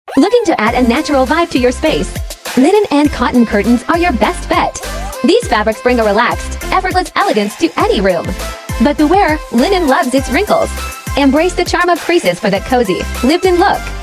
Looking to add a natural vibe to your space? Linen and cotton curtains are your best bet. These fabrics bring a relaxed, effortless elegance to any room. But beware, linen loves its wrinkles. Embrace the charm of creases for that cozy, lived-in look.